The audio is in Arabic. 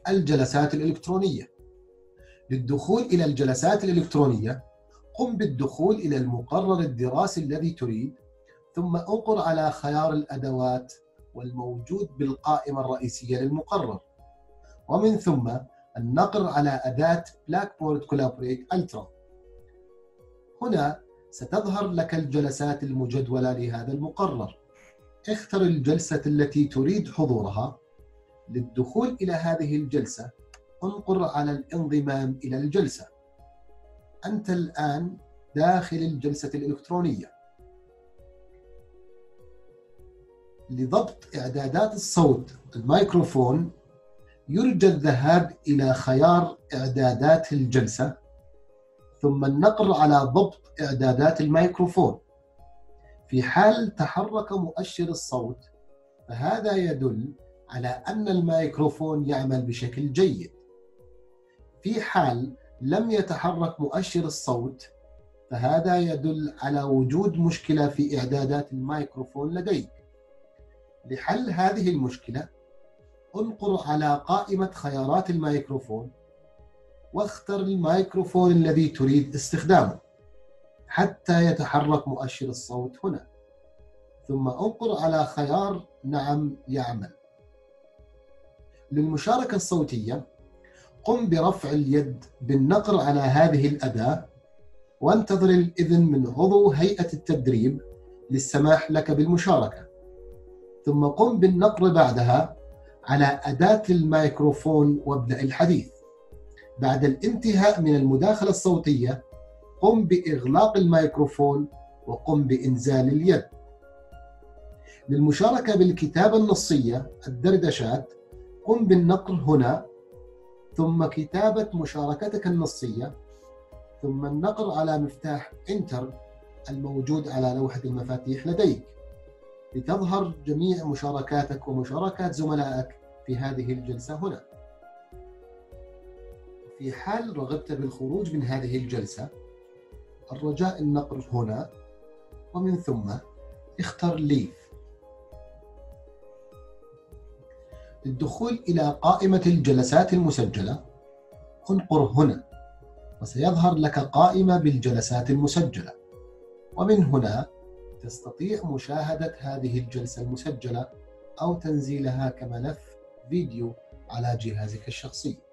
الجلسات الإلكترونية. للدخول إلى الجلسات الإلكترونية قم بالدخول إلى المقرر الدراسي الذي تريد، ثم انقر على خيار الأدوات والموجود بالقائمة الرئيسية للمقرر، ومن ثم النقر على أداة Blackboard Collaborate Ultra. هنا ستظهر لك الجلسات المجدولة لهذا المقرر. اختر الجلسة التي تريد حضورها. للدخول إلى هذه الجلسة انقر على الانضمام إلى الجلسة. أنت الآن داخل الجلسة الإلكترونية. لضبط إعدادات الصوت الميكروفون يرجى الذهاب إلى خيار إعدادات الجلسة، ثم النقر على ضبط إعدادات الميكروفون. في حال تحرك مؤشر الصوت فهذا يدل على أن الميكروفون يعمل بشكل جيد. في حال لم يتحرك مؤشر الصوت فهذا يدل على وجود مشكلة في إعدادات الميكروفون لديك. لحل هذه المشكلة انقر على قائمة خيارات الميكروفون واختر الميكروفون الذي تريد استخدامه حتى يتحرك مؤشر الصوت هنا، ثم انقر على خيار نعم يعمل. للمشاركة الصوتية قم برفع اليد بالنقر على هذه الأداة وانتظر الإذن من عضو هيئة التدريب للسماح لك بالمشاركة، ثم قم بالنقر بعدها على أداة الميكروفون وابدأ الحديث. بعد الانتهاء من المداخلة الصوتية قم بإغلاق الميكروفون وقم بإنزال اليد. للمشاركة بالكتابة النصية الدردشات قم بالنقر هنا، ثم كتابة مشاركتك النصية، ثم النقر على مفتاح Enter الموجود على لوحة المفاتيح لديك لتظهر جميع مشاركاتك ومشاركات زملائك في هذه الجلسة هنا. في حال رغبت بالخروج من هذه الجلسة الرجاء النقر هنا، ومن ثم اختر Leave. للدخول إلى قائمة الجلسات المسجلة انقر هنا وسيظهر لك قائمة بالجلسات المسجلة، ومن هنا تستطيع مشاهدة هذه الجلسة المسجلة أو تنزيلها كملف فيديو على جهازك الشخصي.